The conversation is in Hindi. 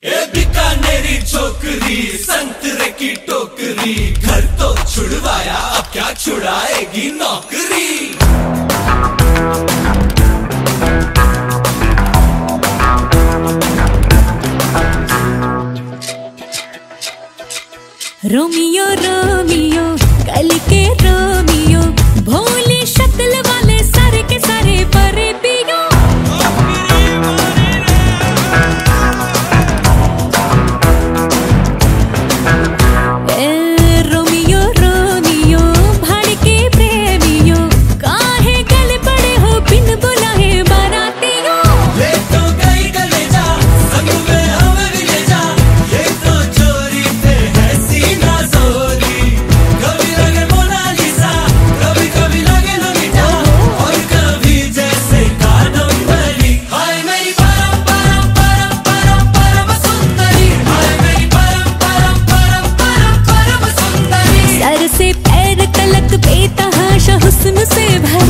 ए बीकानेरी छोकरी संतरे की टोकरी, घर तो छुड़वाया अब क्या छुड़ाएगी नौकरी। रोमियो रोमियो कल के रोमियो, भोली शक्ल वाले सारे के सारे परे पियो। रोमियो रोमियो भाड़ के प्रेमियो, काहे गले पड़े हो बिन बुलाए बारातियों। ले तो गई गले जा संग में हमें भी ले जा, ये तो चोरी थे है सीना जोरी। कभी लगे मोनालिसा, कभी कभी लगे लोलिता, और कभी जैसे कादम्बरी। हाय मेरी परम परम परम परम परम सुंदरी, हाय मेरी परम परम परम परम परम सुंदरी। सर से पैर तलक बेतहाशा हुस्न से भरा